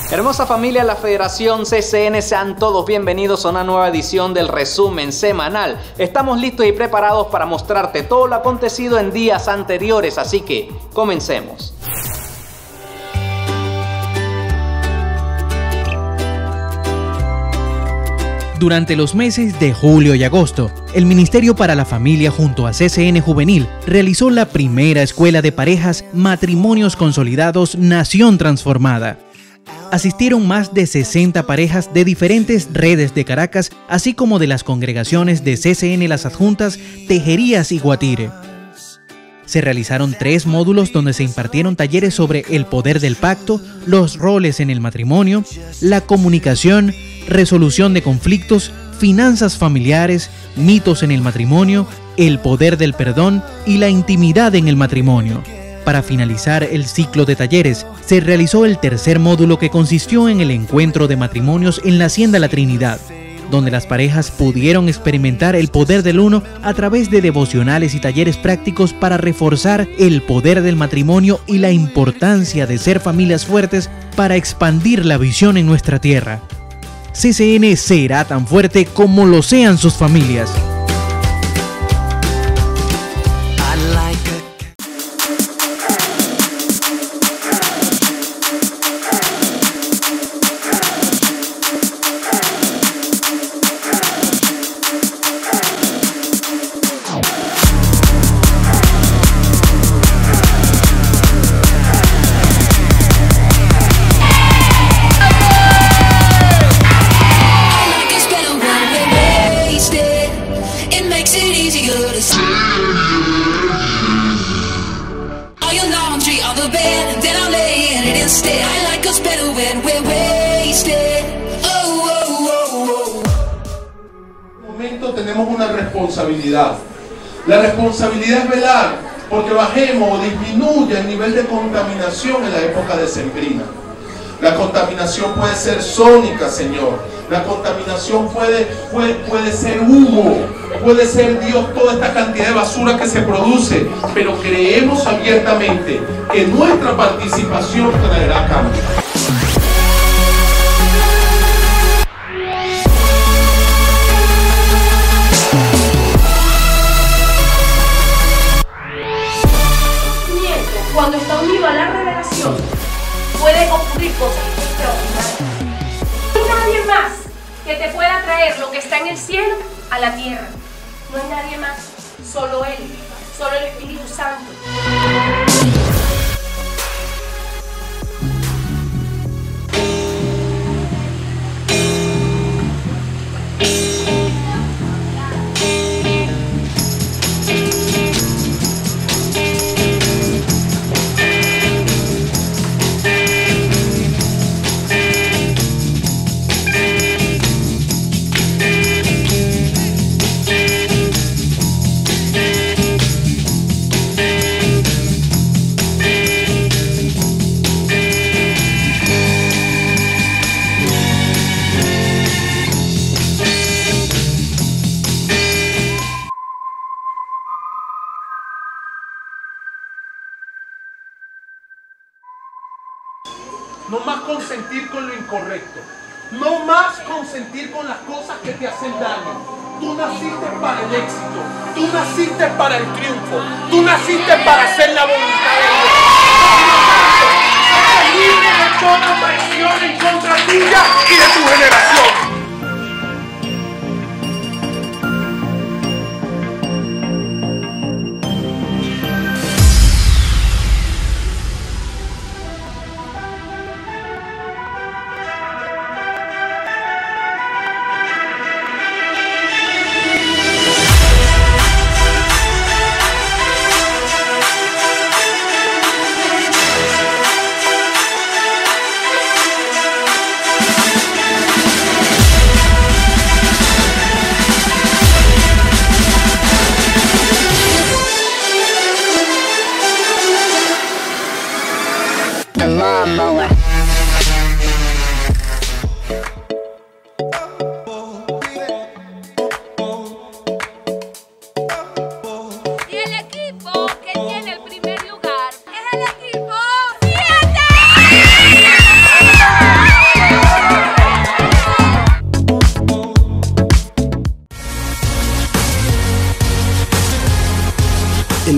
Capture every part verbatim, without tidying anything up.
Hermosa familia de la Federación C C N, sean todos bienvenidos a una nueva edición del resumen semanal. Estamos listos y preparados para mostrarte todo lo acontecido en días anteriores, así que comencemos. Durante los meses de julio y agosto, el Ministerio para la Familia junto a C C N Juvenil realizó la primera escuela de parejas Matrimonios Consolidados Nación Transformada. Asistieron más de sesenta parejas de diferentes redes de Caracas, así como de las congregaciones de C C N Las Adjuntas, Tejerías y Guatire. Se realizaron tres módulos donde se impartieron talleres sobre el poder del pacto, los roles en el matrimonio, la comunicación, resolución de conflictos, finanzas familiares, mitos en el matrimonio, el poder del perdón y la intimidad en el matrimonio. Para finalizar el ciclo de talleres, se realizó el tercer módulo que consistió en el encuentro de matrimonios en la Hacienda La Trinidad, donde las parejas pudieron experimentar el poder del uno a través de devocionales y talleres prácticos para reforzar el poder del matrimonio y la importancia de ser familias fuertes para expandir la visión en nuestra tierra. C C N será tan fuerte como lo sean sus familias. Tenemos una responsabilidad. La responsabilidad es velar porque bajemos o disminuya el nivel de contaminación en la época decembrina. La contaminación puede ser sónica, Señor. La contaminación puede, puede, puede ser humo, puede ser, Dios, toda esta cantidad de basura que se produce, pero creemos abiertamente que nuestra participación traerá cambio. Cuando está unido a la revelación, puede ocurrir cosas extraordinarias. No hay nadie más que te pueda traer lo que está en el cielo a la tierra. No hay nadie más, solo Él, solo el Espíritu Santo. No más consentir con lo incorrecto. No más consentir con las cosas que te hacen daño. Tú naciste para el éxito. Tú naciste para el triunfo. Tú naciste para hacer la voluntad de Dios. Eres libre de toda traición en contra tuya y de tu generación.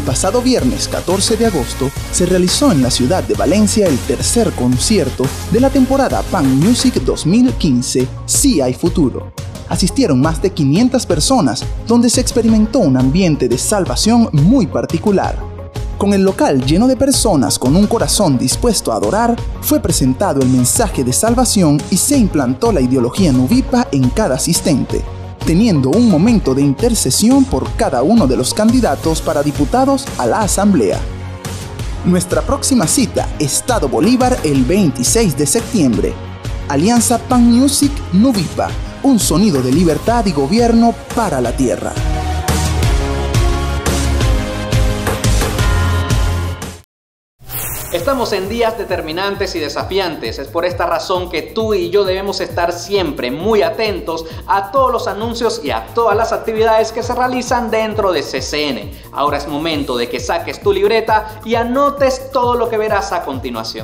El pasado viernes catorce de agosto se realizó en la ciudad de Valencia el tercer concierto de la temporada Pan Music dos mil quince, Sí hay futuro. Asistieron más de quinientas personas, donde se experimentó un ambiente de salvación muy particular. Con el local lleno de personas con un corazón dispuesto a adorar, fue presentado el mensaje de salvación y se implantó la ideología nuvipa en cada asistente, teniendo un momento de intercesión por cada uno de los candidatos para diputados a la Asamblea. Nuestra próxima cita, Estado Bolívar, el veintiséis de septiembre. Alianza Pan Music Nuvipa, un sonido de libertad y gobierno para la tierra. Estamos en días determinantes y desafiantes. Es por esta razón que tú y yo debemos estar siempre muy atentos a todos los anuncios y a todas las actividades que se realizan dentro de C C N. Ahora es momento de que saques tu libreta y anotes todo lo que verás a continuación.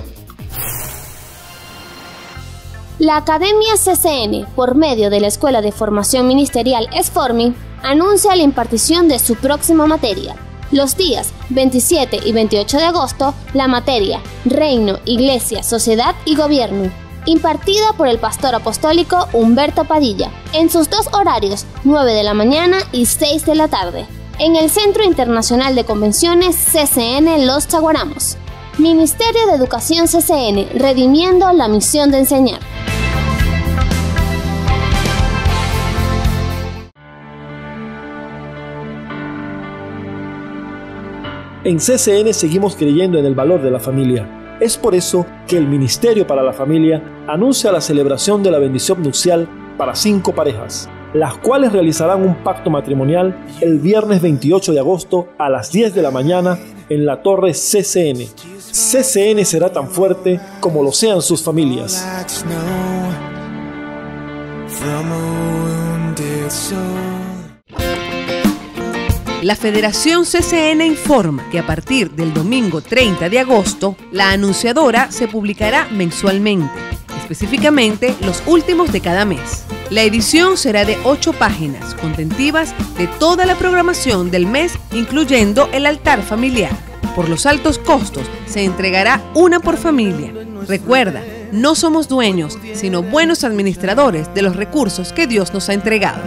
La Academia C C N, por medio de la Escuela de Formación Ministerial SFORMI, anuncia la impartición de su próxima materia. Los días veintisiete y veintiocho de agosto, la materia Reino, Iglesia, Sociedad y Gobierno, impartida por el pastor apostólico Humberto Padilla, en sus dos horarios, nueve de la mañana y seis de la tarde, en el Centro Internacional de Convenciones C C N Los Chaguaramos. Ministerio de Educación C C N, redimiendo la misión de enseñar. En C C N seguimos creyendo en el valor de la familia. Es por eso que el Ministerio para la Familia anuncia la celebración de la bendición nupcial para cinco parejas, las cuales realizarán un pacto matrimonial el viernes veintiocho de agosto a las diez de la mañana en la torre C C N. C C N será tan fuerte como lo sean sus familias. La Federación C C N informa que a partir del domingo treinta de agosto, la anunciadora se publicará mensualmente, específicamente los últimos de cada mes. La edición será de ocho páginas, contentivas de toda la programación del mes, incluyendo el altar familiar. Por los altos costos, se entregará una por familia. Recuerda, no somos dueños, sino buenos administradores de los recursos que Dios nos ha entregado.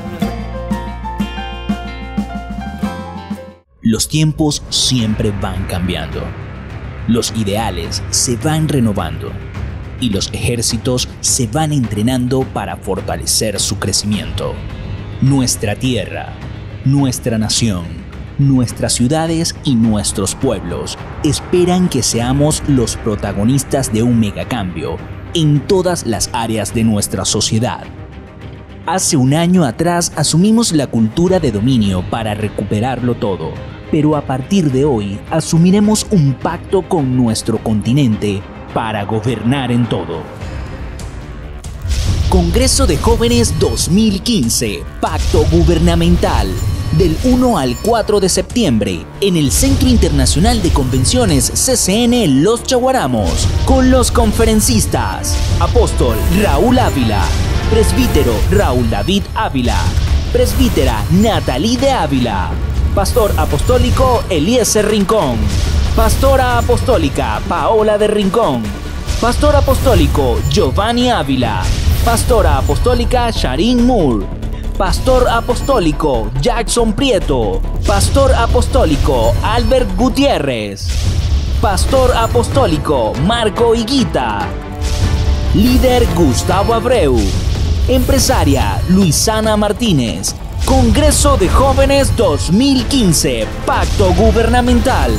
Los tiempos siempre van cambiando, los ideales se van renovando y los ejércitos se van entrenando para fortalecer su crecimiento. Nuestra tierra, nuestra nación, nuestras ciudades y nuestros pueblos esperan que seamos los protagonistas de un megacambio en todas las áreas de nuestra sociedad. Hace un año atrás asumimos la cultura de dominio para recuperarlo todo, pero a partir de hoy asumiremos un pacto con nuestro continente para gobernar en todo. Congreso de Jóvenes dos mil quince, Pacto Gubernamental, del uno al cuatro de septiembre, en el Centro Internacional de Convenciones C C N Los Chaguaramos, con los conferencistas: Apóstol Raúl Ávila, Presbítero Raúl David Ávila, Presbítera Natalí de Ávila, Pastor Apostólico Eliezer Rincón, Pastora Apostólica Paola de Rincón, Pastor Apostólico Giovanni Ávila, Pastora Apostólica Sharin Moore, Pastor Apostólico Jackson Prieto, Pastor Apostólico Albert Gutiérrez, Pastor Apostólico Marco Higuita, Líder Gustavo Abreu, Empresaria Luisana Martínez. Congreso de Jóvenes dos mil quince, Pacto Gubernamental.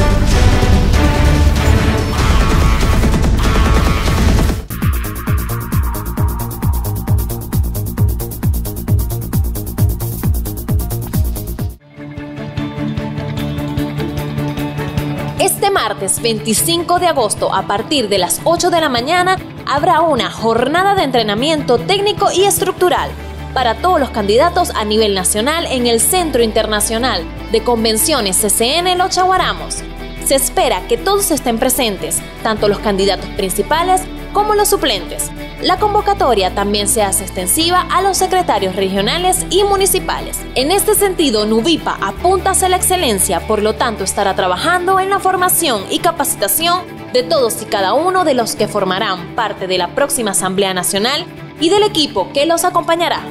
Este martes veinticinco de agosto, a partir de las ocho de la mañana, habrá una jornada de entrenamiento técnico y estructural para todos los candidatos a nivel nacional en el Centro Internacional de Convenciones C C N Los Chaguaramos. Se espera que todos estén presentes, tanto los candidatos principales como los suplentes. la convocatoria también se hace extensiva a los secretarios regionales y municipales. En este sentido, Nuvipa apunta hacia la excelencia, por lo tanto estará trabajando en la formación y capacitación de todos y cada uno de los que formarán parte de la próxima Asamblea Nacional y del equipo que los acompañará.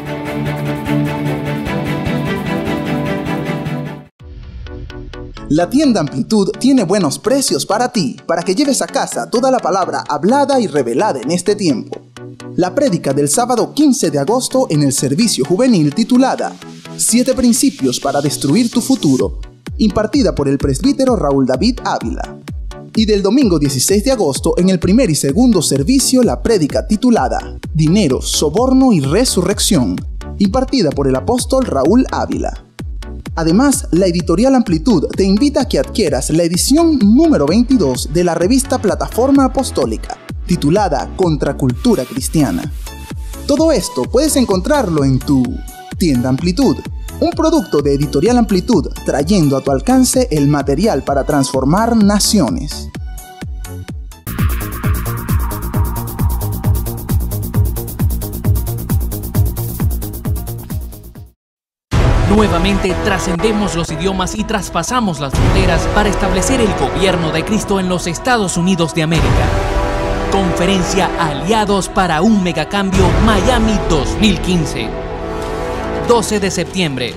La tienda Amplitud tiene buenos precios para ti, para que lleves a casa toda la palabra hablada y revelada en este tiempo. La prédica del sábado quince de agosto en el servicio juvenil titulada Siete principios para destruir tu futuro, impartida por el presbítero Raúl David Ávila. Y del domingo dieciséis de agosto en el primer y segundo servicio la prédica titulada Dinero, Soborno y Resurrección, impartida por el apóstol Raúl Ávila. Además, la editorial Amplitud te invita a que adquieras la edición número veintidós de la revista Plataforma Apostólica, titulada Contracultura Cristiana. Todo esto puedes encontrarlo en tu tienda Amplitud, un producto de Editorial Amplitud trayendo a tu alcance el material para transformar naciones. Nuevamente trascendemos los idiomas y traspasamos las fronteras para establecer el gobierno de Cristo en los Estados Unidos de América. Conferencia Aliados para un Megacambio Miami dos mil quince. doce de septiembre.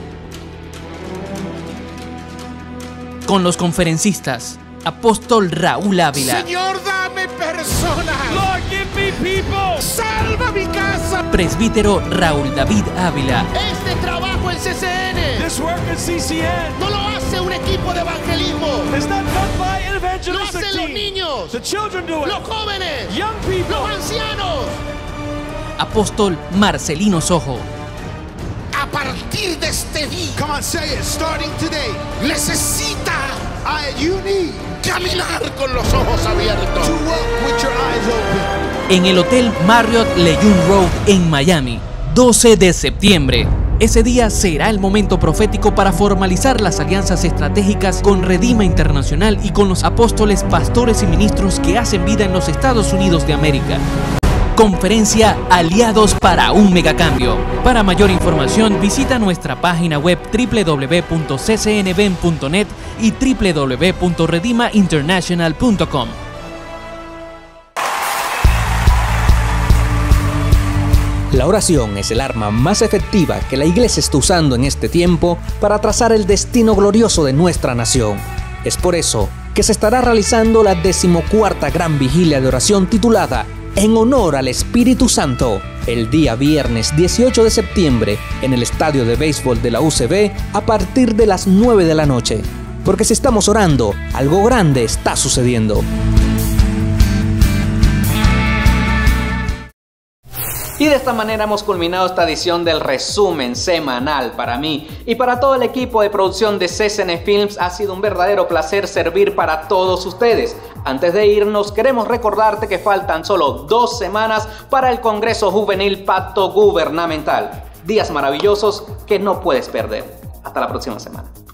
Con los conferencistas Apóstol Raúl Ávila. Señor, dame personas. Lord, give me people. Salva mi casa. Presbítero Raúl David Ávila. Este trabajo en C C N. This work in C C N. No lo hace un equipo de evangelismo. It's not done by an evangelistic Lo hacen los niños. The children do it. Los jóvenes. Young people. Los ancianos. Apóstol Marcelino Sojo. A partir de este día. Come on, say it. Starting today. Necesita. I, you need. Caminar con los ojos abiertos. To walk with your eyes open. En el Hotel Marriott Lejeune Road en Miami, doce de septiembre. Ese día será el momento profético para formalizar las alianzas estratégicas con Redima Internacional y con los apóstoles, pastores y ministros que hacen vida en los Estados Unidos de América. Conferencia Aliados para un Megacambio. Para mayor información visita nuestra página web doble u doble u doble u punto c c n b e n punto net y doble u doble u doble u punto redima international punto com. La oración es el arma más efectiva que la Iglesia está usando en este tiempo para trazar el destino glorioso de nuestra nación. Es por eso que se estará realizando la decimocuarta gran vigilia de oración titulada En honor al Espíritu Santo, el día viernes dieciocho de septiembre en el estadio de béisbol de la U C B a partir de las nueve de la noche. Porque si estamos orando, algo grande está sucediendo. Y de esta manera hemos culminado esta edición del resumen semanal. Para mí y para todo el equipo de producción de C C N Films ha sido un verdadero placer servir para todos ustedes. Antes de irnos, queremos recordarte que faltan solo dos semanas para el Congreso Juvenil Pacto Gubernamental. Días maravillosos que no puedes perder. Hasta la próxima semana.